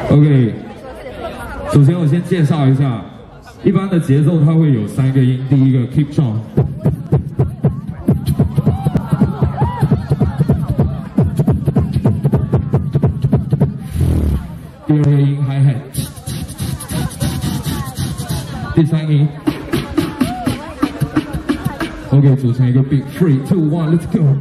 OK， 首先我先介绍一下，一般的节奏它会有3个音，第一个 keep drum， 第2个音 hi hat， 第3个音 OK 组成一个 beat， 3、2、1 let's go。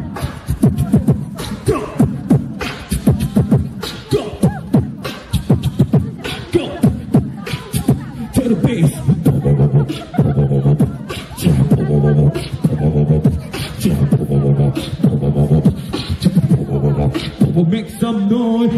The bass. We'll make some noise.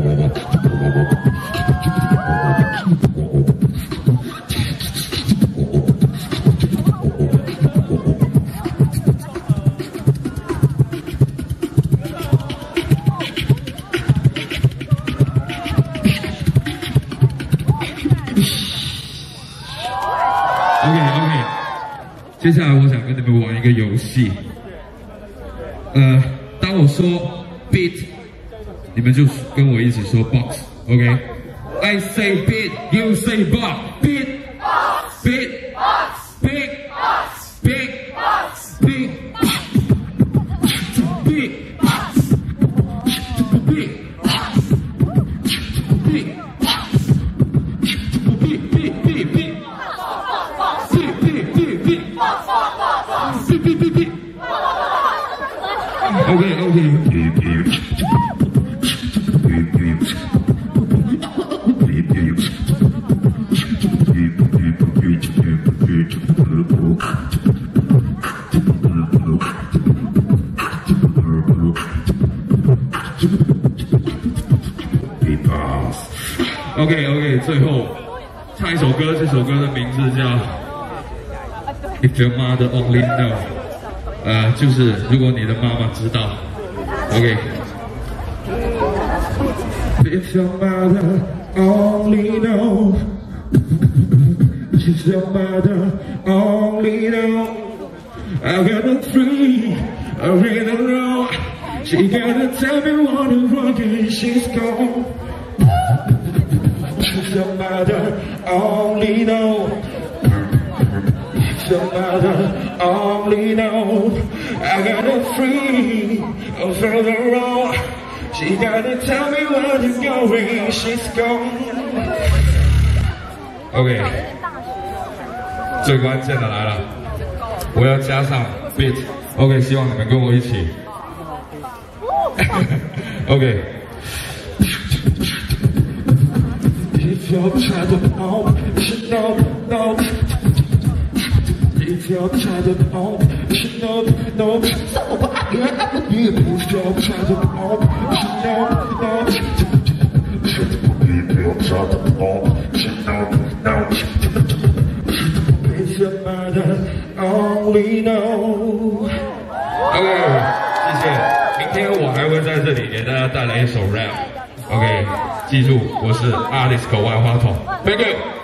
OK， 接下来我想跟你们玩一个游戏。当我说 beat， 你们就跟我一起说 box。OK，I say beat， you say box。beat， beat， beat， beat， beat， beat， beat。 OK， 最后唱一首歌，这首歌的名字叫 If Your Mother Only Know， 就是如果你的妈妈知道 OK。If your mother only know, if your mother only know, I got a free, I really know. She gotta tell me what is wrong and she's gone. If your mother only know, if your mother only know, I got a free, oh further on. She gotta tell me where to go when she's gone. OK， 最关键的来了，我要加上 beat。OK， 希望你们跟我一起。OK。If you're trying to know, you should know. If you're trying to know, you should know. So if you're trying to know, you should know. If you're trying to know, you should know. If your mother only know. OK， 谢谢。明天我还会在这里给大家带来一首 rap。OK， 记住，我是 Alice 口万花筒。Thank you。